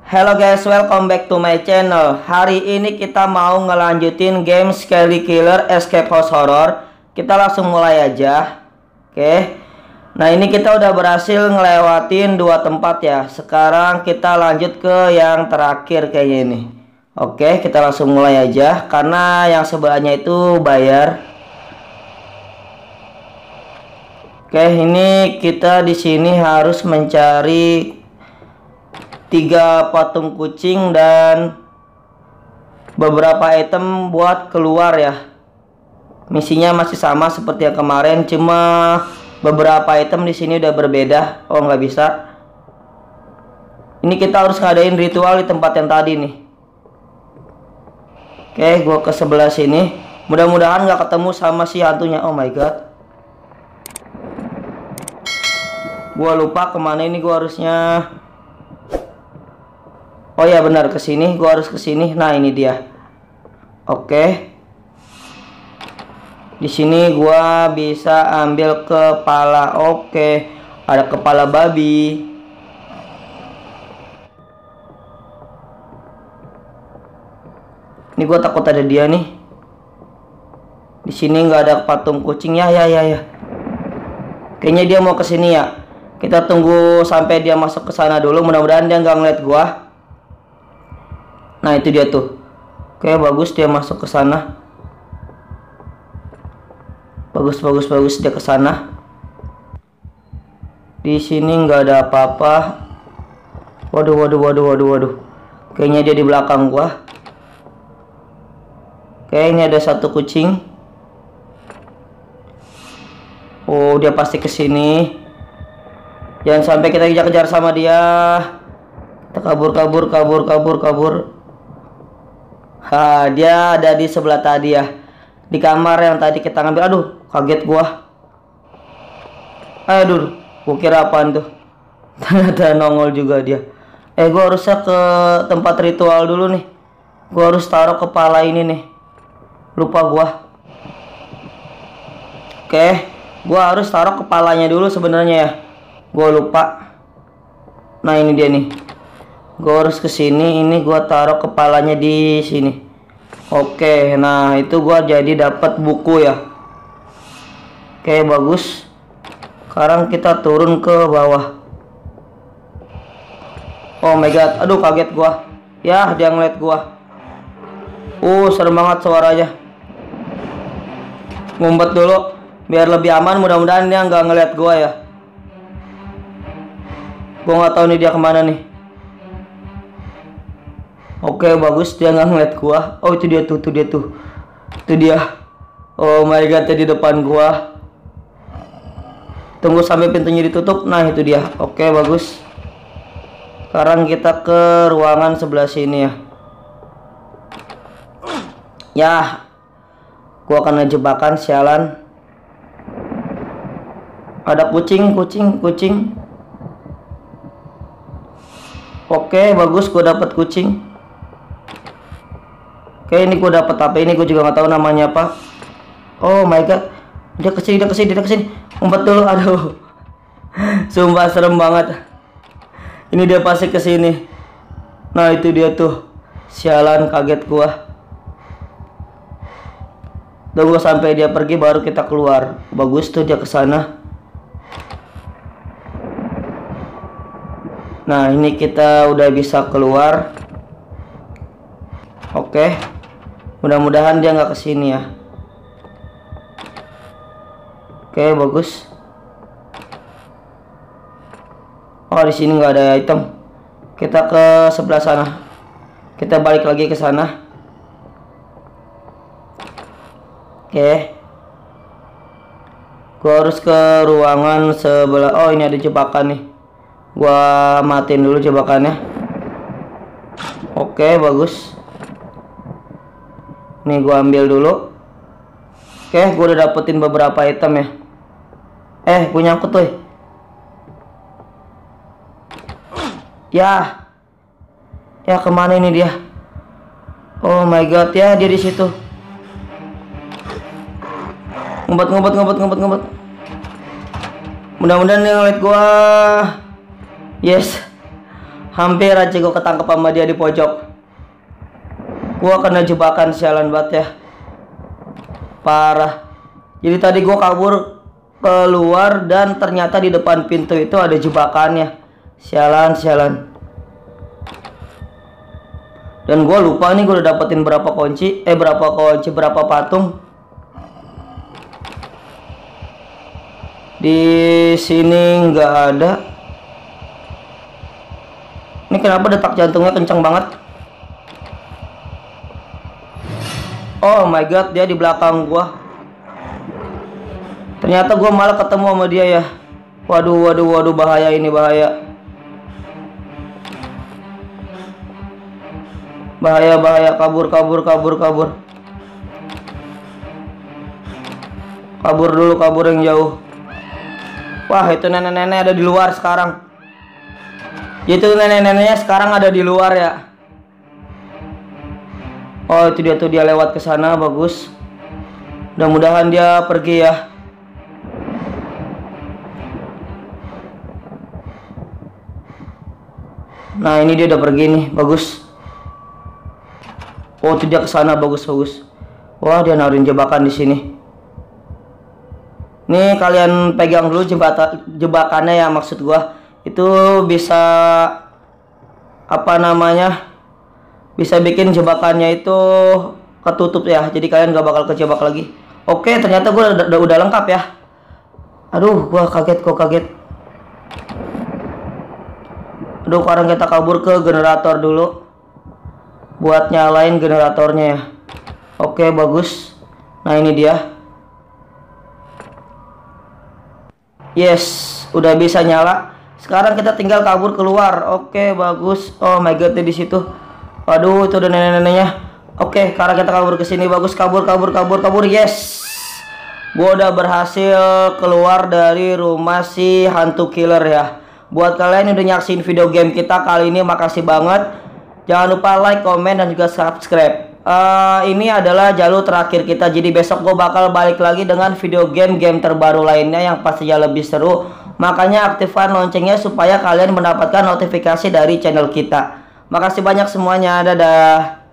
Hello guys, welcome back to my channel. Hari ini kita mau ngelanjutin game Scary Killer Escape House Horror. Kita langsung mulai aja. Oke. Nah, ini kita udah berhasil ngelewatin 2 tempat ya. Sekarang kita lanjut ke yang terakhir kayaknya ini. Oke, kita langsung mulai aja karena yang sebelahnya itu bayar. Oke, ini kita di sini harus mencari 3 patung kucing dan beberapa item buat keluar ya. Misinya masih sama seperti yang kemarin, cuma beberapa item di sini udah berbeda. Oh, nggak bisa. Ini kita harus ngadain ritual di tempat yang tadi nih. Oke, gua ke sebelah sini. Mudah-mudahan nggak ketemu sama si hantunya. Oh my god. Gua lupa kemana ini gua harusnya. Oh ya benar, ke sini, gua harus ke sini. Nah, ini dia. Oke. Di sini gua bisa ambil kepala. Oke. Ada kepala babi. Ini gua takut ada dia nih. Di sini nggak ada patung kucing ya. Kayaknya dia mau ke sini ya. Kita tunggu sampai dia masuk ke sana dulu. Mudah-mudahan dia nggak ngeliat gua. Nah, itu dia tuh. Oke, bagus dia masuk ke sana. Bagus dia ke sana. Di sini nggak ada apa-apa. Waduh. Kayaknya dia di belakang gua. Oke, ini ada satu kucing. Oh, dia pasti ke sini. Jangan sampai kita kejar-kejar sama dia. Kita kabur. Dia ada di sebelah tadi ya. Di kamar yang tadi kita ngambil. Aduh, kaget gua. Aduh, gua kira apaan tuh. Ternyata nongol juga dia. Gua harusnya ke tempat ritual dulu nih. Gua harus taruh kepala ini nih. Lupa gua. Oke, gua harus taruh kepalanya dulu sebenarnya ya. Gua lupa. Nah, ini dia nih. Gue harus ke sini. Ini gue taruh kepalanya di sini. Oke, nah itu gue jadi dapat buku ya. Oke, bagus. Sekarang kita turun ke bawah. Oh my god, aduh kaget gue. Ya, dia ngeliat gue. Serem banget suaranya. Ngumpet dulu biar lebih aman. Mudah-mudahan dia nggak ngeliat gue ya. Gue nggak tahu nih dia kemana nih. Oke, bagus dia nggak ngeliat gua. Oh, itu dia tuh. Itu dia. Oh my god, di depan gua. Tunggu sampai pintunya ditutup. Nah, itu dia. Oke, bagus. Sekarang kita ke ruangan sebelah sini ya. Ya, gua kena jebakan, sialan. Ada kucing. Oke, bagus, gua dapat kucing. Oke, ini gue dapet apa ini, gue juga nggak tahu namanya apa. Oh my god, dia kesini. Ngumpet dulu, aduh. Sumpah serem banget. Ini dia pasti kesini. Nah, itu dia tuh. Sialan, kaget gua. Tunggu sampai dia pergi baru kita keluar. Bagus tuh dia ke sana. Nah, ini kita udah bisa keluar. Oke. Mudah-mudahan dia nggak kesini ya. Oke, bagus. Oh, di sini nggak ada item. Kita ke sebelah sana. Kita balik lagi ke sana. Oke. Gua harus ke ruangan sebelah. Oh, ini ada jebakan nih. Gua matiin dulu jebakannya. Oke, bagus. Nih gua ambil dulu. Oke, gua udah dapetin beberapa item ya. Punya aku tuh. Ya, kemana ini dia? Oh my god, ya dia di situ. Ngumpet. Mudah-mudahan dia ngeliat gua. Yes. Hampir aja gue ketangkep sama dia di pojok. Gue kena jebakan, sialan banget ya. Parah. Jadi tadi gue kabur keluar dan ternyata di depan pintu itu ada jebakannya. Sialan. Dan gue lupa nih gue udah dapetin berapa kunci, berapa patung. Di sini nggak ada. Ini kenapa detak jantungnya kencang banget? Oh my god, dia di belakang gua. Ternyata gua malah ketemu sama dia ya. Waduh, bahaya ini, bahaya. Bahaya, kabur. Kabur dulu, kabur yang jauh. Wah, itu nenek-nenek ada di luar sekarang. Itu nenek-neneknya sekarang ada di luar ya. Oh, itu dia tuh, dia lewat ke sana, bagus. Mudah-mudahan dia pergi ya. Nah, ini dia udah pergi nih, bagus. Oh, itu dia ke sana, bagus. Wah, dia naruhin jebakan di sini. Nih kalian pegang dulu jebakannya ya, maksud gua. Itu bisa bisa bikin jebakannya itu ketutup ya. Jadi kalian gak bakal kejebak lagi. Oke, ternyata gua udah lengkap ya. Aduh, gua kaget. Aduh, sekarang kita kabur ke generator dulu buat nyalain generatornya ya. Oke, bagus. Nah, ini dia. Yes, udah bisa nyala. Sekarang kita tinggal kabur keluar. Oke, bagus. Oh my god, di situ. Waduh, itu udah nenek-neneknya. Oke, sekarang kita kabur ke sini. Bagus, kabur. Yes. Gua udah berhasil keluar dari rumah si hantu killer ya. Buat kalian yang udah nyaksin video game kita kali ini, makasih banget. Jangan lupa like, komen, dan juga subscribe. Ini adalah jalur terakhir kita. Jadi besok gue bakal balik lagi dengan video game terbaru lainnya yang pastinya lebih seru. Makanya aktifkan loncengnya supaya kalian mendapatkan notifikasi dari channel kita. Makasih banyak semuanya. Dadah.